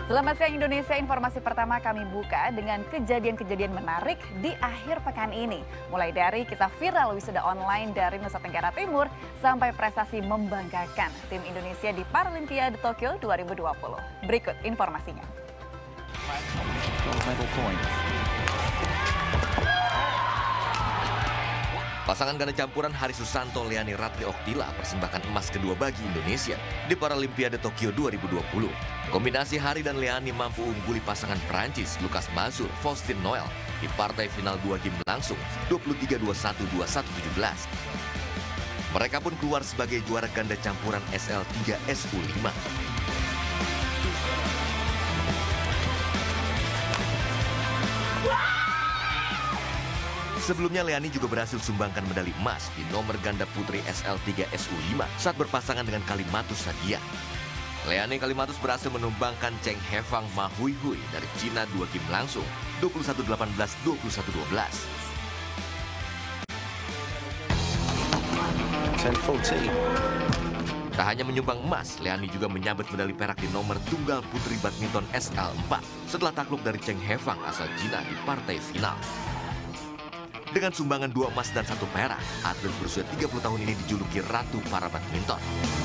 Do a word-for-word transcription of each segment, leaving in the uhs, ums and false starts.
Selamat siang Indonesia, informasi pertama kami buka dengan kejadian-kejadian menarik di akhir pekan ini. Mulai dari kisah viral wisuda online dari Nusa Tenggara Timur sampai prestasi membanggakan tim Indonesia di Paralimpiade Tokyo dua ribu dua puluh. Berikut informasinya. Pasangan ganda campuran Hari Susanto Leani Ratri Oktila persembahkan emas kedua bagi Indonesia di Paralimpiade Tokyo dua ribu dua puluh. Kombinasi Hari dan Leani mampu ungguli pasangan Prancis Lucas Mazur, Faustin Noel di partai final dua game langsung dua puluh tiga dua puluh satu, dua puluh satu tujuh belas. Mereka pun keluar sebagai juara ganda campuran S L tiga S U lima. Sebelumnya Leani juga berhasil sumbangkan medali emas di nomor ganda putri S L tiga S U lima saat berpasangan dengan Kalimatus Sadia. Leani Kalimatus berhasil menumbangkan Cheng Hefang Ma Hui Hui dari Cina dua game langsung dua puluh satu delapan belas, dua puluh satu dua belas. Tak hanya menyumbang emas, Leani juga menyabet medali perak di nomor tunggal putri badminton S L empat setelah takluk dari Cheng Hefang asal Cina di partai final. Dengan sumbangan dua emas dan satu perak, atlet berusia tiga puluh tahun ini dijuluki Ratu para badminton.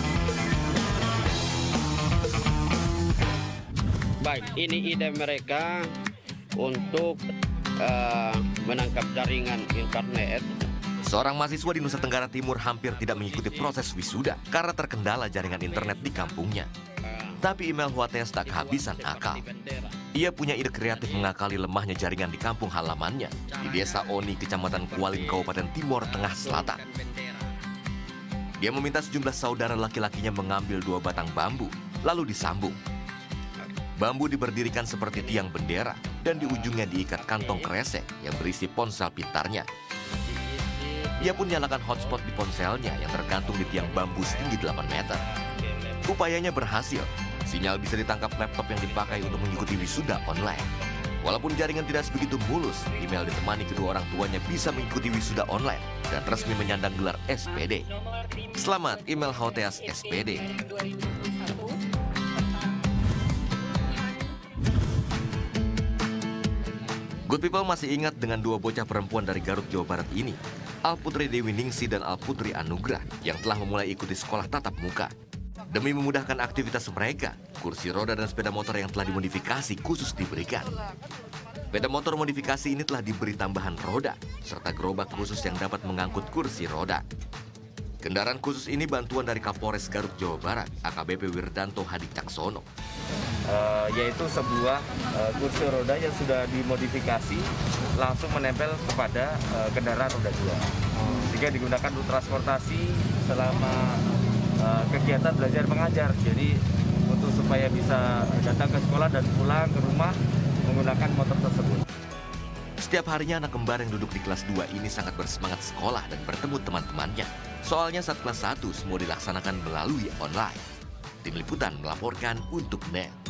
Baik, ini ide mereka untuk uh, menangkap jaringan internet. Seorang mahasiswa di Nusa Tenggara Timur hampir tidak mengikuti proses wisuda karena terkendala jaringan internet di kampungnya. Tapi Imel Huates tak kehabisan akal. Ia punya ide kreatif mengakali lemahnya jaringan di kampung halamannya di Desa Oni, Kecamatan Kualin, Kabupaten Timor Tengah Selatan. Dia meminta sejumlah saudara laki-lakinya mengambil dua batang bambu, lalu disambung. Bambu diberdirikan seperti tiang bendera dan di ujungnya diikat kantong kresek yang berisi ponsel pintarnya. Ia pun nyalakan hotspot di ponselnya yang tergantung di tiang bambu setinggi delapan meter. Upayanya berhasil. Sinyal bisa ditangkap laptop yang dipakai untuk mengikuti wisuda online. Walaupun jaringan tidak sebegitu mulus, Imel ditemani kedua orang tuanya bisa mengikuti wisuda online dan resmi menyandang gelar S P D. Selamat Imel Huates S P D. Good people masih ingat dengan dua bocah perempuan dari Garut, Jawa Barat ini, Alputri Dewi Ningsi dan Alputri Anugrah, yang telah memulai ikuti sekolah tatap muka. Demi memudahkan aktivitas mereka, kursi roda dan sepeda motor yang telah dimodifikasi khusus diberikan. Sepeda motor modifikasi ini telah diberi tambahan roda, serta gerobak khusus yang dapat mengangkut kursi roda. Kendaraan khusus ini bantuan dari Kapolres Garut, Jawa Barat, A K B P Wirdanto Hadi Caksono. Uh, yaitu sebuah uh, kursi roda yang sudah dimodifikasi langsung menempel kepada uh, kendaraan roda dua. Jika digunakan untuk transportasi selama uh, kegiatan belajar mengajar. Jadi untuk supaya bisa datang ke sekolah dan pulang ke rumah menggunakan motor tersebut. Setiap harinya anak kembar yang duduk di kelas dua ini sangat bersemangat sekolah dan bertemu teman-temannya. Soalnya saat kelas satu semua dilaksanakan melalui online. Tim Liputan melaporkan untuk N E T.